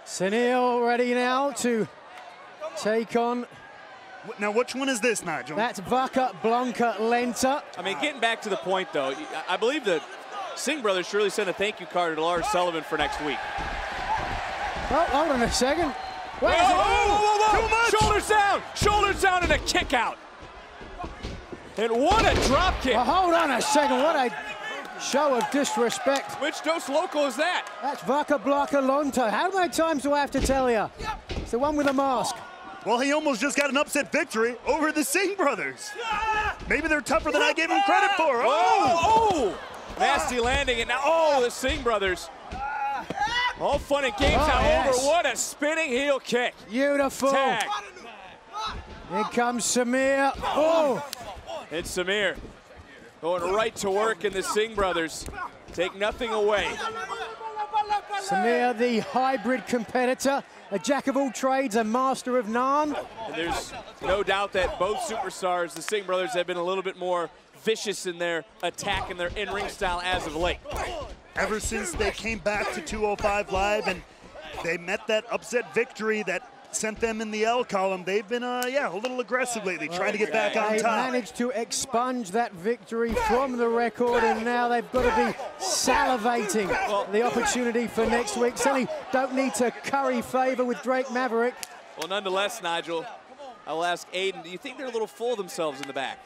Sunil ready now to take on. Now, which one is this, Nigel? That's Vaca Blanca Lenta. I mean, getting back to the point, though, I believe the Singh brothers surely sent a thank you card to Lars Sullivan for next week. Oh, hold on a second. Whoa, whoa, whoa. Shoulders down, and a kick out. And what a drop kick. Well, hold on a second. What a show of disrespect. Which Dos Loco is that? That's Vaca Blanca Lenta. How many times do I have to tell you? It's the one with the mask. Well, he almost just got an upset victory over the Singh brothers. Maybe they're tougher than I gave him credit for. Oh! Nasty landing, and now, the Singh brothers. All fun and games, however, what a spinning heel kick. Beautiful. Tag. Here comes Samir. Oh! And Samir going right to work, and the Singh brothers take nothing away. Samir, the hybrid competitor, a jack of all trades, a master of none. And there's no doubt that both superstars, the Singh brothers, have been a little bit more vicious in their attack and their in-ring style as of late. Ever since they came back to 205 Live and they met that upset victory that sent them in the L column, they've been, a little aggressive lately, trying to get back on They top. managed to expunge that victory from the record, and now they've got to be salivating the opportunity for next week. Certainly don't need to curry favor with Drake Maverick. Well, nonetheless, Nigel, I'll ask Aiden, do you think they're a little full of themselves in the back?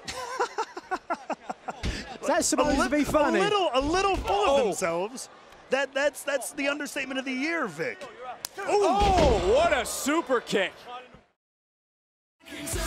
Is that supposed to be funny? A little full of themselves. That's the understatement of the year, Vic. Oh, what a super kick.